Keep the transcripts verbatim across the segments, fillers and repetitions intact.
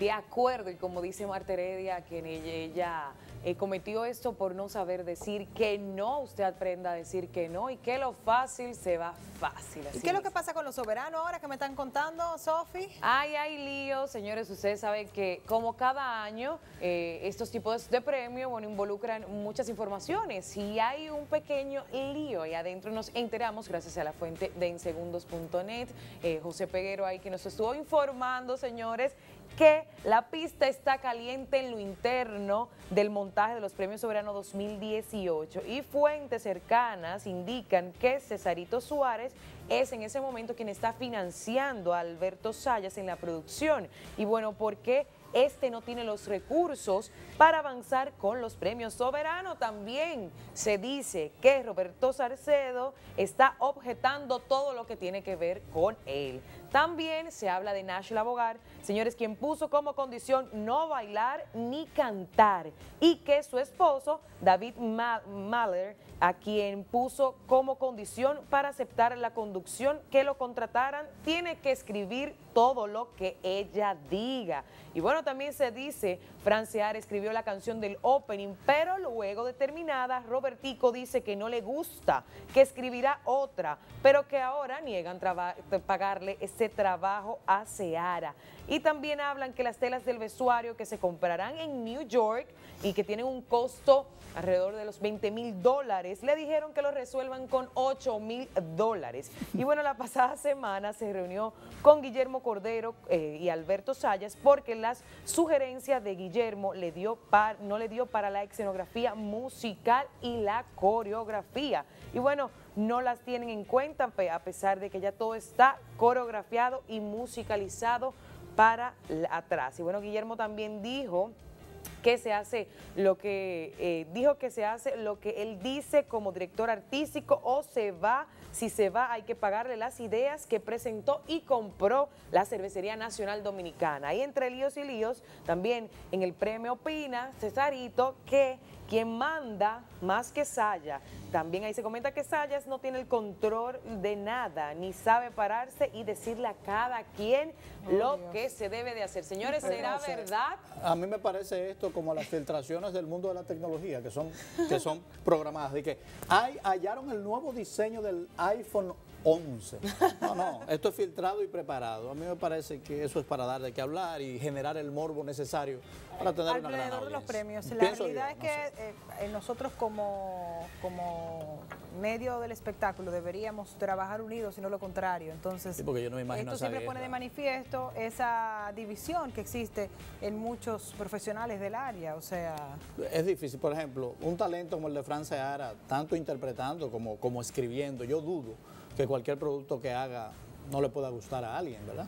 de acuerdo, y como dice Marta Heredia, que ella, ella eh, cometió esto por no saber decir que no, usted aprenda a decir que no, y que lo fácil se va fácil. ¿Y qué es lo que pasa con los soberanos ahora que me están contando, Sofi? Ay, hay líos, señores, ustedes saben que como cada año eh, estos tipos de premios, bueno, involucran muchas informaciones y hay un pequeño lío ahí adentro. Nos enteramos gracias a la fuente de ensegundos punto net, eh, José Peguero ahí que nos estuvo informando, señores, que la pista está caliente en lo interno del montaje de los Premios Soberano dos mil dieciocho y fuentes cercanas indican que Cesarito Suárez es en ese momento quien está financiando a Alberto Zayas en la producción. Y bueno, ¿por qué este no tiene los recursos para avanzar con los Premios Soberano? También se dice que Roberto Salcedo está objetando todo lo que tiene que ver con él. También se habla de Náshila Bogar, señores, quien puso como condición no bailar ni cantar, y que su esposo, David Mahler, a quien puso como condición para aceptar la conducción que lo contrataran, tiene que escribir todo lo que ella diga. Y bueno, también se dice, Francear escribió la canción del opening, pero luego de terminada, Robertico dice que no le gusta, que escribirá otra, pero que ahora niegan pagarle ese trabajo a Seara. Y también hablan que las telas del vestuario que se comprarán en New York y que tienen un costo alrededor de los veinte mil dólares, le dijeron que lo resuelvan con ocho mil dólares. Y bueno, la pasada semana se reunió con Guillermo Cordero eh, y Alberto Zayas porque las sugerencias de Guillermo le dio par, no le dio para la escenografía musical y la coreografía. Y bueno, no las tienen en cuenta a pesar de que ya todo está coreografiado y musicalizado para atrás. Y bueno, Guillermo también dijo que se hace lo que eh, dijo que se hace lo que él dice como director artístico, o se va, si se va hay que pagarle las ideas que presentó y compró la Cervecería Nacional Dominicana. Y entre líos y líos, también en el premio opina Cesarito que quien manda más que Saya. También ahí se comenta que Zayas no tiene el control de nada, ni sabe pararse y decirle a cada quien oh, lo Dios. que se debe de hacer. Señores, ¿será o sea, verdad? A mí me parece esto como las filtraciones del mundo de la tecnología, que son, que son programadas. De que hay, hallaron el nuevo diseño del iPhone once. No, no, esto es filtrado y preparado. A mí me parece que eso es para dar de qué hablar y generar el morbo necesario para tener una gran audiencia. Alrededor de los premios. La Pienso realidad yo, es que no sé. eh, nosotros como, como medio del espectáculo deberíamos trabajar unidos y no lo contrario. Entonces, sí, porque yo no me imagino esto siempre pone de manifiesto esa división que existe en muchos profesionales del área. O sea, es difícil. Por ejemplo, un talento como el de Fran Seara, tanto interpretando como, como escribiendo, yo dudo que cualquier producto que haga no le pueda gustar a alguien, ¿verdad?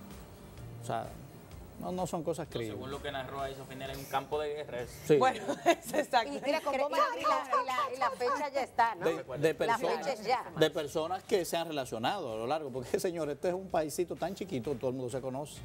O sea, no, no son cosas creíbles. Según lo que narró ahí, Sofía, en un campo de guerra. Sí. Bueno, eso está y, mira, con cómo y, la, y, la, y la fecha ya está, ¿no? De, de, personas, la fecha es ya. de personas que se han relacionado a lo largo, porque, señor, este es un paisito tan chiquito, todo el mundo se conoce.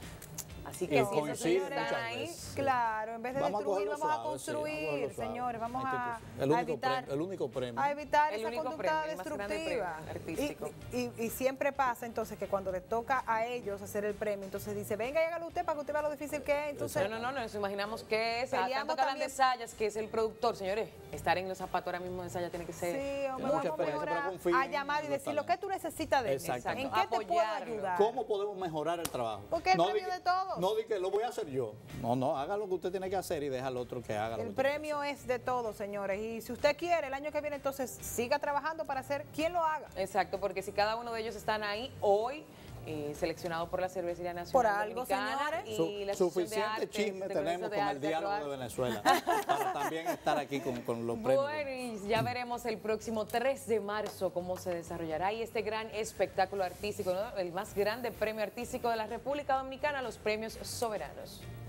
Así que si esos señores muchas están ahí, veces. claro, en vez de Vamos destruir, a vamos a suave, construir, sí, señores, vamos a, el único a evitar, premio, el único premio. a evitar El esa único conducta premio, el más grande destructiva. premio artístico. Y, y, y siempre pasa entonces que cuando le toca a ellos hacer el premio, entonces dice, venga y hágalo usted para que usted vea lo difícil que es. Entonces, no, no, no, nos imaginamos que es, peleamos tanto que hablan de también. Zayas, que es el productor, señores, estar en los zapatos ahora mismo de Zayas tiene que ser. sí, hombre, mucha vamos experiencia, mejor pero a, confíen a llamar y en los decir lo que tú necesitas de él. Exactamente. ¿En qué te puedo Apoyarlo. ayudar? ¿Cómo podemos mejorar el trabajo? Porque el no premio di, de todos. No di que lo voy a hacer yo. No, no, haga lo que usted tiene que hacer y deja al otro que haga lo El que tiene que premio es de todos, señores. Y si usted quiere, el año que viene, entonces siga trabajando para hacer quien lo haga. Exacto, porque si cada uno de ellos están ahí hoy, eh, seleccionado por la Cervecería Nacional Por algo, Dominicana, señores. y Su, la suficiente chisme tenemos con el diálogo de Venezuela para también estar aquí con, con los premios. Bueno, y ya veremos el próximo tres de marzo cómo se desarrollará y este gran espectáculo artístico, ¿no? El más grande premio artístico de la República Dominicana, los Premios Soberanos.